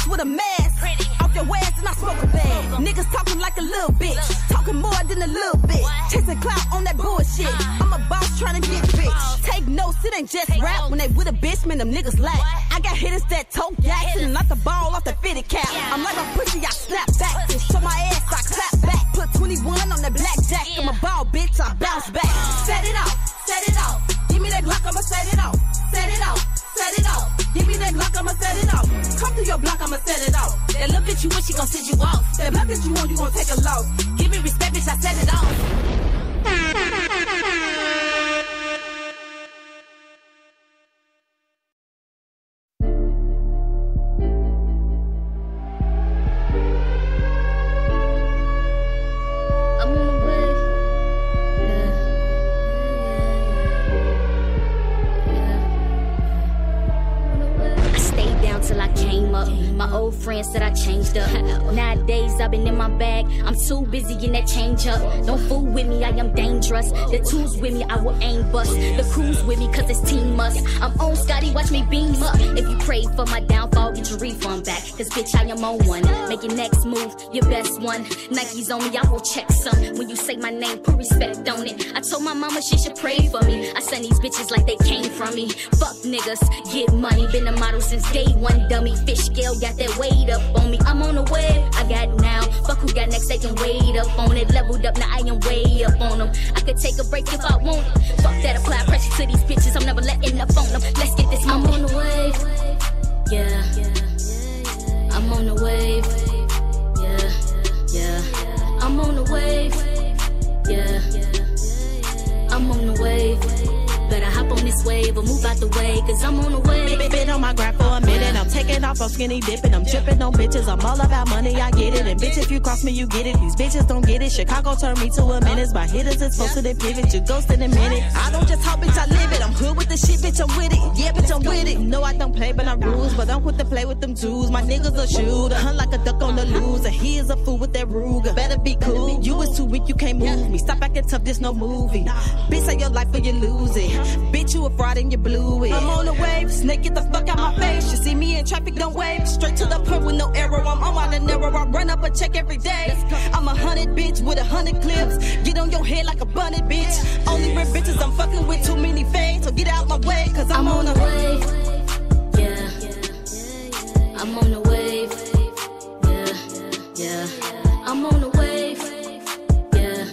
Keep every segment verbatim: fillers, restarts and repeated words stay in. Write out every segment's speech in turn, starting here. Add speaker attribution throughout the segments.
Speaker 1: bitch with a mask. Pretty. Off your ass and I smoke a bag. Niggas talking like a little bitch. Talking more than a little bit. Chasing clout on that bullshit. I'm a boss trying to get rich. Take notes, it ain't just rap. When they with a bitch, man, them niggas lack. I got hitters that tote gas and knock the ball off the fitted cap. I'm like a pussy, I snap back. And show my ass, I clap back. Put twenty-one on the blackjack. I'm a ball, bitch, I bounce back. Set it off, set it off. Give me that Glock, I'ma set it off. Set it off, set it off. Give me that Glock, I'ma set it off. Come through your block, I'ma set it off. That look at you when she gon' send you off. That look at you when you gon' take a loss. Give me respect, bitch, I set it off.
Speaker 2: My old friends said I changed up. Nowadays I've been in my bag. I'm too busy in that change up. Don't fool with me, I am dangerous. The tools with me, I will aim bust. The crew's with me, cause it's team must. I'm on Scotty, watch me beam up. If you pray for my downfall, get your refund back. Cause bitch, I am on one. Make your next move, your best one. Nike's on me, I will check some. When you say my name, put respect on it. I told my mama she should pray for me. I send these bitches like they came from me. Fuck niggas, get money. Been a model since day one, dummy. Fish scale got that weight up on me. I'm on the wave, I got it now. Fuck who got next, they can wait up on it. Leveled up, now I am way up on them. I could take a break if I want it. Fuck that, apply pressure to these bitches. I'm never letting up on them. Let's get this moment. I'm on the wave, yeah. I'm on the wave, yeah, yeah. I'm on the wave, yeah. I'm on the wave. Better hop on this wave or move out the way, cause I'm on the way.
Speaker 3: Been on my grind for a minute. I'm taking off, I'm skinny dipping. I'm tripping on bitches. I'm all about money, I get it. And bitch, if you cross me, you get it. These bitches don't get it. Chicago turned me to a menace. My hitters is posted and pivot. You ghost in a minute. I don't just talk, bitch, I live it. I'm hood with the shit, bitch, I'm with it. Yeah, bitch, I'm with it. No, I don't play, but I'm rules. But I'm quick to play with them tools. My niggas a shooter. Hunt like a duck on the loose. And he is a fool with that Ruger. Better be cool. You was too weak, you can't move me. Stop acting tough, this no movie. Bitch, say your life or you lose it. Bitch, you a fraud and you blew it. I'm on the wave, snake get the fuck out my face. You see me in traffic, don't wave. Straight to the point with no error. I'm on the narrow. I run up a check every day. I'm a hundred bitch with a hundred clips. Get on your head like a bunny bitch. Only real bitches I'm fucking with, too many fans. So get out my way, cause I'm, I'm on, on the wave.
Speaker 2: Yeah, I'm on the wave. Yeah, yeah. I'm on the wave. Yeah,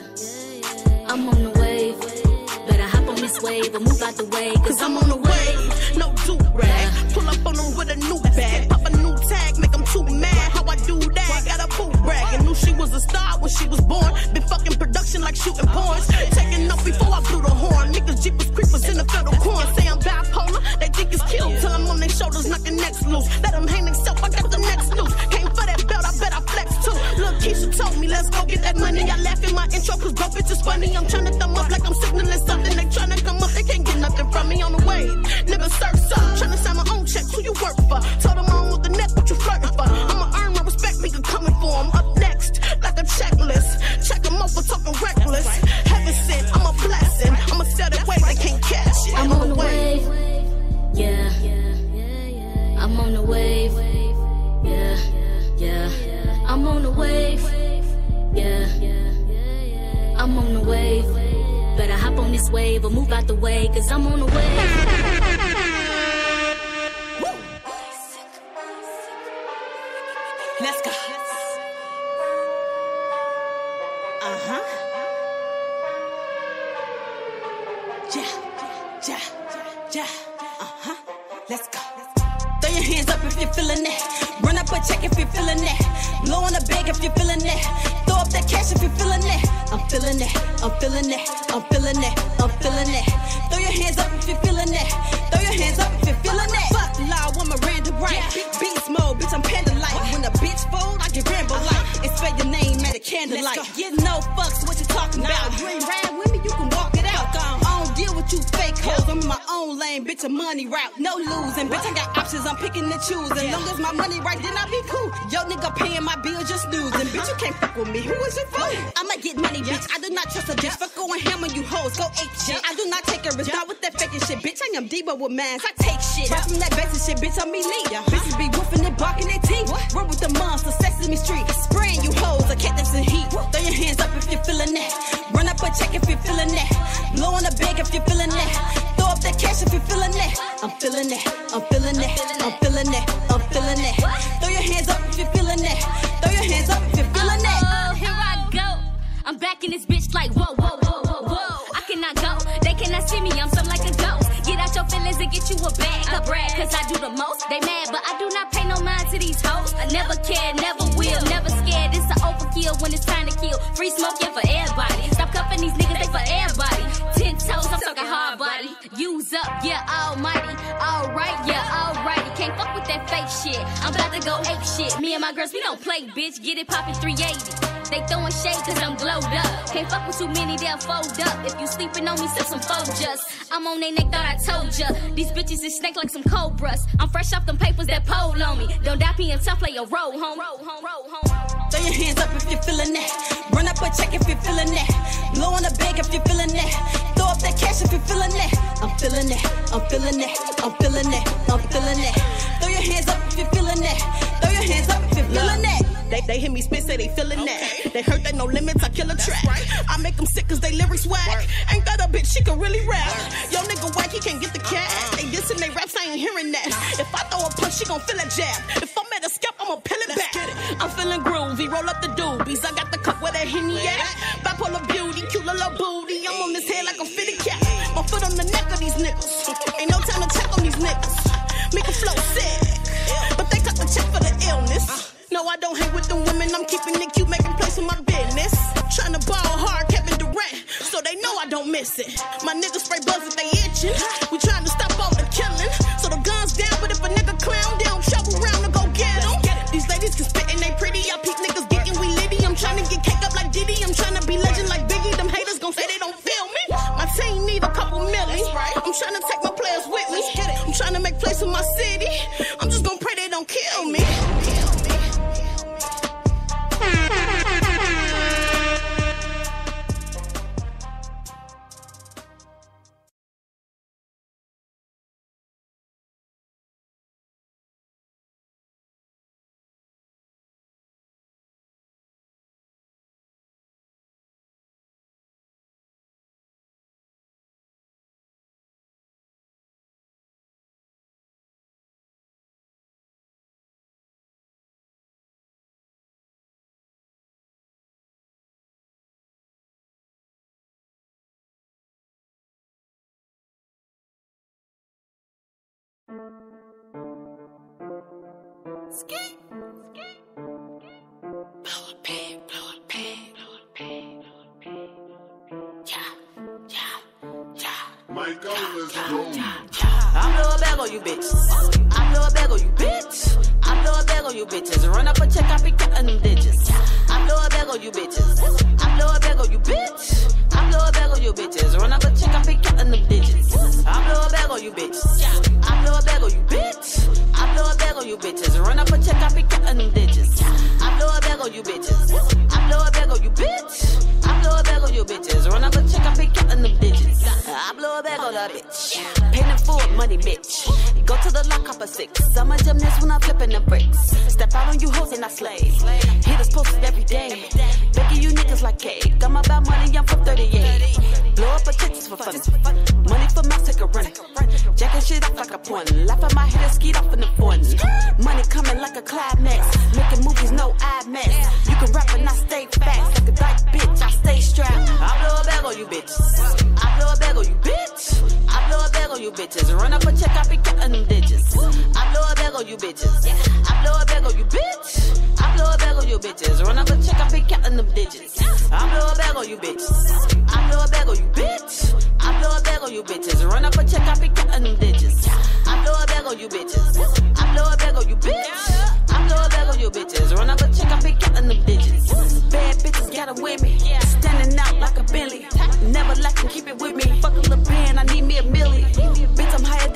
Speaker 2: I'm on the wave. This wave or move out the way, cause I'm on the wave.
Speaker 3: No do-rag, yeah. Pull up on them with a new bag. Pop a new tag, make them too mad. How I do that, got a boot rag. And knew she was a star when she was born. Been fucking production like shooting porns. Taking up before I blew the horn. Niggas, jeepers, creepers in the federal corn. Say I'm bipolar, they think it's killed. Till I'm on their shoulders, knocking necks loose. Let them hang themselves, I got the next loose. Came for that belt, I bet I flex too. Look, Keisha told me, let's go get that money. I laugh in my intro, cause broke bitches funny. I'm trying to thumb up like I'm signaling something. They trying to come up, they can't get nothing from me on the wave. Nigga surf up, tryna sign my own checks, who you work for? Told them I don't want the net, what you flirting for? I'ma earn my respect, nigga coming for him. Up next, like a checklist. Check them out for talking reckless. Heaven sent, I'm a blessing. I'ma sell that wave, they can't catch it.
Speaker 2: I'm on the wave, yeah. I'm on the wave, yeah, yeah. I'm on the wave, yeah. I'm on the wave. Better hop on this wave or move out the way, cause I'm on the wave.
Speaker 3: Let's go. Uh-huh. Yeah, yeah, yeah, uh-huh. Let's go. Throw your hands up if you're feeling that. Run up a check if you're feeling that. Blow on the bag if you're feeling that. Throw up that cash if you're feeling that. I'm feeling that, I'm feeling that, I'm feeling that, I'm feeling that. Throw your hands up if you're feeling that. Throw your hands up if you're feeling that. Fuck the law, I'm Miranda right. Big beast mode, bitch, I'm panda light. When a bitch fold, I get Rambo light. And spell your name at a candlelight. Get no fucks, what you talking about? You ain't ride with me, you can walk it out. I don't deal with you fake hoes, I'm in my own lane.
Speaker 1: game, bitch, a money route. No losing, bitch, I got options, I'm picking and choosing. Long as my money right, then I be cool. Yo, nigga paying my bill, just snoozing. Bitch, you can't fuck with me. Who is your fool? I'ma get money, bitch. I do not trust a bitch. Fuck going ham on you hoes. Go ape shit. I do not take a risk. Not with that faking shit. Bitch, I am Debo with mans. I take shit. Right from that basic shit, bitch, I'm elite. Yeah. Bitches be woofing and barking their teeth. Run with the monster, Sesame Street. Spraying you hoes, a cat that's in heat. Throw your hands up if you're feeling that. Run up a check if you're feeling that. Blow on the bag if you're feeling that. Throw up that cash if you're feeling that. I'm feeling that. I'm feeling that. I'm feeling that. I'm feeling that. Throw your hands up if you're feeling that. Throw your hands up if you're feeling that.
Speaker 2: Oh, here I go. I'm back in this bitch like whoa, whoa, whoa, whoa, whoa. I cannot go. They cannot see me. I'm something like a ghost. Get out your feelings and get you a bag. A brag, cause I do the most. They mad, but I do not pay no mind to these hoes. I never care, never will, never scared. It's an overkill when it's time to kill. Free smoking for everybody. Stop cuffing these niggas, they for everybody. Ten toes, I'm talking hard body. Use up, yeah, almighty. Alright, yeah, alrighty. Can't fuck with that fake shit. I'm about to go ape shit. Me and my girls, we don't play, bitch. Get it poppin' three eighty. They throwing shade cause I'm glowed up. Can't fuck with too many, they'll fold up. If you sleeping on me, sell some Folgers. I'm on they neck, thought I told ya. These bitches is snake like some cobras. I'm fresh off them papers that pole on me. Don't die P and tough, play a role, home.
Speaker 1: Throw your hands up if you're feeling that. Run up a check if you're feeling that. Blow on the bag if you're feeling that. Throw up that cash if you're feeling that. I'm feeling that. I'm feeling that. I'm feeling that. I'm feeling that. Throw your hands up if you're feeling that. Throw your hands up if you're feeling that.
Speaker 3: They, they hear me spit, say they feeling okay. that. They heard that no limits, I kill a track. Right. I make them sick cause they lyrics whack. Word. Ain't that a bitch, she can really rap. Word. Yo nigga whack, he can't get the cat. Uh-uh. They dissing they raps, I ain't hearing that. Nah. If I throw a punch, she gon' feel a jab. If I'm at a skip, I'ma peel it Let's back. It. I'm feeling groovy, roll up the doobies. I got the cup where that Henny at. Bipolar beauty, cute little booty. I'm on this head like a fitted cat. My foot on the neck of these niggas. Ain't no time to check on these niggas. Make a flow sick, but they cut the check for the illness. Uh. No, I don't hang with them women, I'm keeping it cute, making place for my business. Tryna ball hard, Kevin Durant, so they know I don't miss it. My niggas spray buzz if they itching. We trying to stop all the killing, so the guns down, but if a nigga clown, they don't travel around to go get them. These ladies can spit and they pretty, I peep niggas getting we litty. I'm trying to get cake up like Diddy, I'm trying to be legend like Biggie. Them haters gon' say they don't feel me. My team need a couple million. I'm trying to take my players with me. I'm trying to make plays in my city. I'm just gon' pray they don't kill me.
Speaker 1: Ski. Ski. Blow a pig, blow a pig, blow a pig, blow a pig. Yeah, yeah, yeah.
Speaker 4: Michael, let's go.
Speaker 3: I blow a bag on you bitches. I blow a bag on you bitch. I blow a bag on you bitches. Run up a check, I be counting them digits. I blow a bag on you bitches. I blow a bag on you bitch. I blow a bag on you bitches. Run up a check, I be counting them digits. I blow a bag on you bitches. I blow a bag on you bitch. I blow a bag on you bitches. Run up a check, I be counting them digits. I blow a bag on you bitches. I blow a bag on you bitch. I blow a bag on you bitches. Run up a check, I be counting them digits. I blow a bag on that bitch. Paying full money, bitch. Go to the lock up a six. Some of them miss when I'm flipping the bricks. Step out on you hoes and I slay. Hit us posted every day. Begging you niggas like cake. I'm about money, I'm from thirty-eight. Blow up a Texas for fun. Money for my take a run. Jacking shit off like a pun. Laugh at my head and skeet off in the fun. Money coming like a climax. Making movies, no IMAX. You can rap and I stay fast. Like a dyke bitch, I stay strapped. I blow a bag on you bitches. I blow a bag on you bitch. I blow a bag on you bitches. Run up a check, I be counting them digits. I blow a bag on you bitches. I blow a bag on you bitch. I blow a bag on you bitches. Run up a check, I be counting them digits. I blow a bag on you bitches. I blow a bag on you bitch. I blow a bag on you bitches. Run up a check, I be counting them digits. I blow a bag on you bitches. I blow a bag on you bitch. I blow a bag on you bitches. Run up a check, I be counting them digits. Bad bitches got 'em with me. Standing out like a Bentley. Never like to keep it with me. Fuck a little band, I need me a milli. Bitch, I'm higher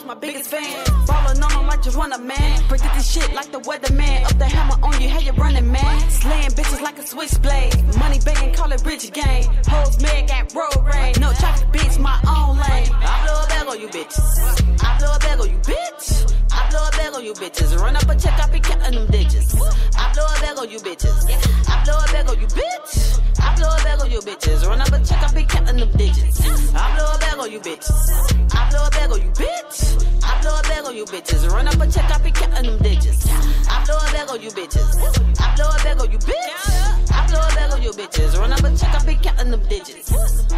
Speaker 1: my biggest fan. Ballin' on them like you want a man. Predict this shit like the weatherman. Up the hammer on you, how you running, man? Slaying bitches like a switchblade. Money begging, call it rich gang. Hoes mad, got road rage. No traffic, bitch, my own lane. I blow a bag on you bitches. I blow a bag on you, bitch. I blow a bag on you bitches. Run up a check, I be counting them digits. I blow a bag on you bitches. I blow a bag on you, bitch. I blow a bag on you bitches. Run up a check, I be counting them digits. I blow a bag on you bitches. I blow a bag on you, bitch. I blow a bag on you bitches. Run up a check, I be counting them digits. I blow a bag on you bitches. I blow a bag on you, bitch. I blow a bag on you bitches. Run up a check, I be counting them digits.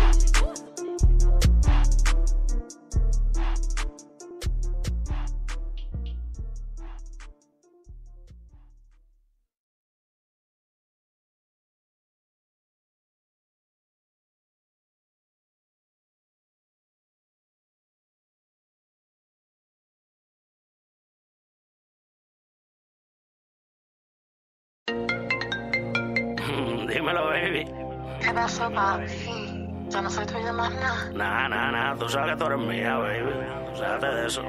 Speaker 4: Dímelo, baby.
Speaker 5: ¿Qué pasó, papi? Yo no soy tuya más nada.
Speaker 4: Nah, nah, nah. Tú sabes que tú eres mía, baby. Sácate de eso.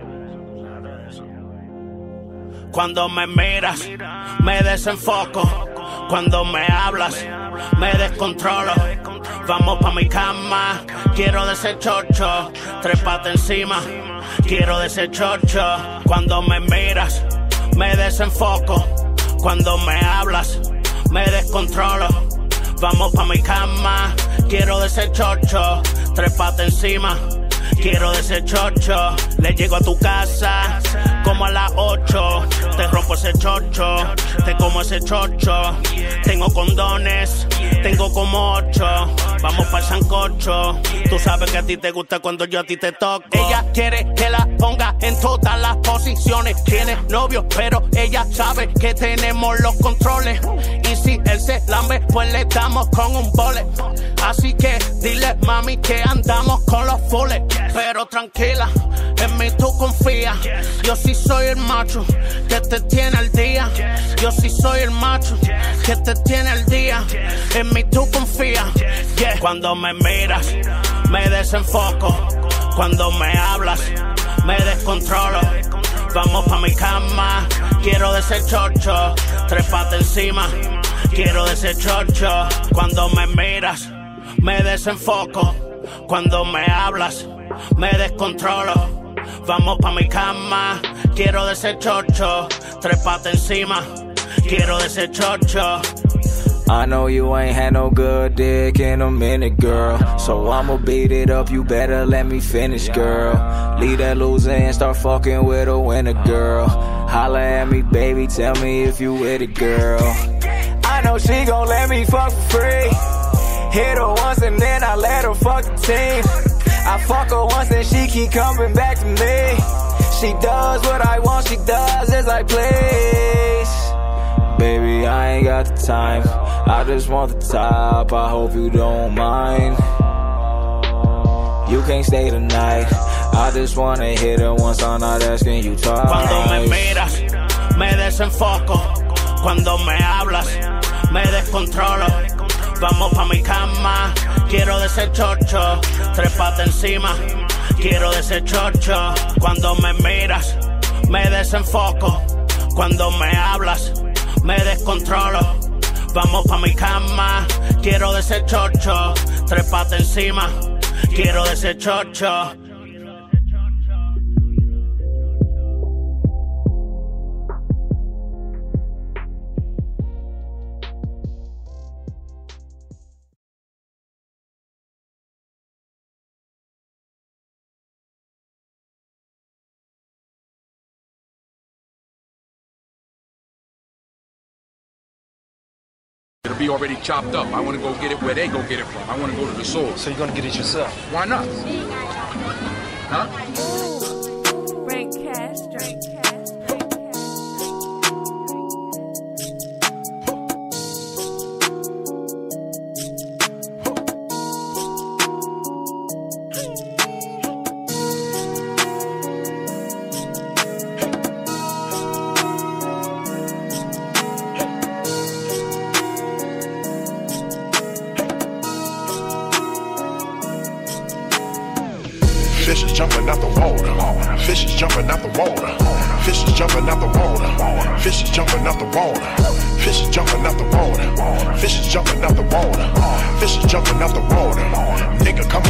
Speaker 6: Cuando me miras, me desenfoco. Cuando me hablas, me descontrolo. Vamos pa' mi cama, quiero de ese chocho. Trépate encima, quiero de ese chocho. Cuando me miras, me desenfoco. Cuando me hablas, me descontrolo. Vamos pa' mi cama, quiero de ese chocho. Trépate encima, quiero de ese chocho. Le llego a tu casa como a las ocho. Te rompo ese chocho, te como ese chocho. Tengo condones, tengo como ocho. Vamos pa'l sancocho. Tú sabes que a ti te gusta cuando yo a ti te toco. Ella quiere que la ponga en todas las posiciones. Tiene novio, pero ella sabe que tenemos los controles. Y si él se lambe, pues le damos con un bole. Así que dile, mami, que andamos con los fulles. Pero tranquila, en mí tú confías. Yo sí soy el macho que te tiene al día. Yo sí soy el macho que te tiene al día. En mí tú confías. Yeah. Cuando me miras, me desenfoco. Cuando me hablas, me descontrolo. Vamos pa' mi cama, quiero de ese chocho. Trépate encima, quiero de ese chocho. Cuando me miras, me desenfoco. Cuando me hablas, me descontrolo. Vamos pa' mi cama, quiero de ese chocho. Trépate encima, quiero de ese chocho.
Speaker 7: I know you ain't had no good dick in a minute, girl. So I'ma beat it up, you better let me finish, girl. Leave that loser and start fucking with a winner, girl. Holla at me, baby, tell me if you with it, girl. I know she gon' let me fuck for free. Hit her once and then I let her fuck the team. I fuck her once and she keep coming back to me. She does what I want, she does as I please. Baby, I ain't got the time. I just want the top, I hope you don't mind. You can't stay tonight. I just wanna hit her once, I'm not asking you twice.
Speaker 6: Cuando me miras, me desenfoco. Cuando me hablas, me descontrolo. Vamos pa' mi cama, quiero de ese chocho. Trépate encima, quiero de ese chocho. Cuando me miras, me desenfoco. Cuando me hablas, me descontrolo. Vamos pa' mi cama, quiero de ese chocho. Trépate encima, quiero de ese chocho.
Speaker 8: It'll be already chopped up. I want to go get it where they go get it from. I want to go to the source.
Speaker 9: So you're gonna get it yourself?
Speaker 8: Why not? Huh?
Speaker 10: Drink cash, drink cash, drink cash.
Speaker 9: Fish is jumping out the water. Fish is jumping out the water. Fish is jumping out the water. Fish is jumping out the water. Fish is jumping out the water. Fish is jumping out the water. Fish is jumping out the water. Nigga come